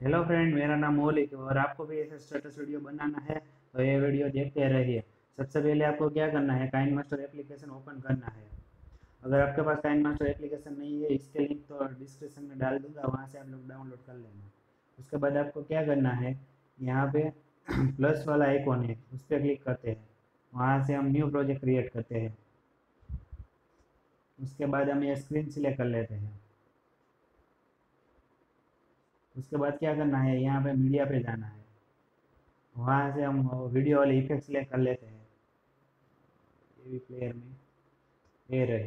Hello friend, मेरा नाम मौलिक है और आपको भी ऐसा स्टेटस वीडियो बनाना है तो ये वीडियो देखते रहिए। सबसे पहले आपको क्या करना है, काइन मास्टर एप्लीकेशन ओपन करना है। अगर आपके पास काइन मास्टर एप्लीकेशन नहीं है, इसके लिंक तो डिस्क्रिप्शन में डाल दूंगा, वहाँ से आप लोग डाउनलोड कर लेना। उसके बाद आपको क्या करना है, यहाँ पे प्लस वाला आइकॉन है, उस पर क्लिक करते हैं। वहाँ से हम न्यू प्रोजेक्ट क्रिएट करते हैं। उसके बाद हम ये स्क्रीन सिलेक्ट कर लेते हैं। उसके बाद क्या करना है, यहाँ पे मीडिया पे जाना है। वहाँ से हम वीडियो वाले इफेक्ट सिलेक्ट कर लेते हैं। ये भी प्लेयर में ये रहे,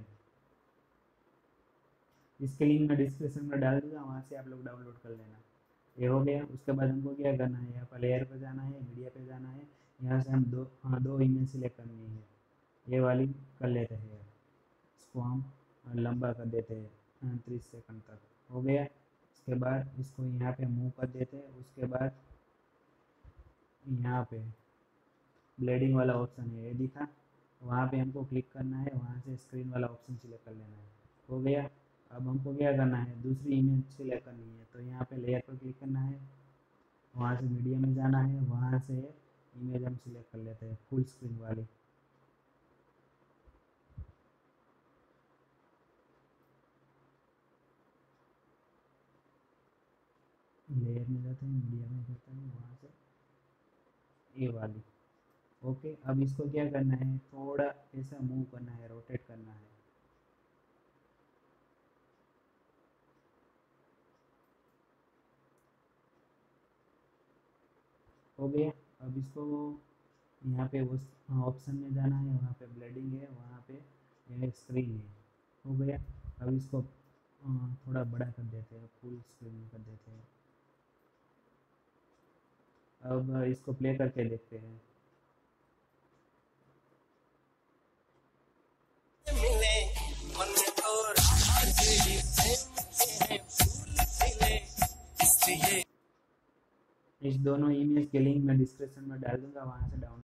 इसके लिंक मैं डिस्क्रिप्शन में डाल दूँगा, वहाँ से आप लोग डाउनलोड कर लेना। ये हो गया। उसके बाद हमको क्या करना है, यहाँ पर लेयर पे जाना है, मीडिया पे जाना है। यहाँ से हम दो इमेज सिलेक्ट करनी है। ये वाली कर लेते हैं, इसको हम लंबा कर देते हैं 30 सेकंड तक। हो गया। उसके बाद इसको यहाँ पे मूव कर देते हैं। उसके बाद यहाँ पे ब्लेडिंग वाला ऑप्शन है, ये दिखा, वहाँ पे हमको क्लिक करना है। वहाँ से स्क्रीन वाला ऑप्शन सिलेक्ट कर लेना है। हो गया। अब हमको क्या करना है, दूसरी इमेज सिलेक्ट करनी है, तो यहाँ पे लेयर पर क्लिक करना है। वहाँ से मीडिया में जाना है, वहाँ से इमेज हम सिलेक्ट कर लेते हैं फुल स्क्रीन वाली। लेयर में जाते हैं, मीडिया में जाते हैं, वहाँ से ये वाली। ओके। अब इसको क्या करना है, थोड़ा ऐसा मूव करना है, रोटेट करना है। हो गया। अब इसको यहाँ पे उस ऑप्शन में जाना है, वहाँ पे ब्लेडिंग है, वहाँ पे यह स्क्रीन है। हो गया। अब इसको थोड़ा बड़ा कर देते हैं, फुल स्क्रीन में कर देते हैं। अब इसको प्ले करके देखते हैं। इस दोनों इमेज के लिंक मैं डिस्क्रिप्शन में डाल दूंगा, वहाँ से डाउनलोड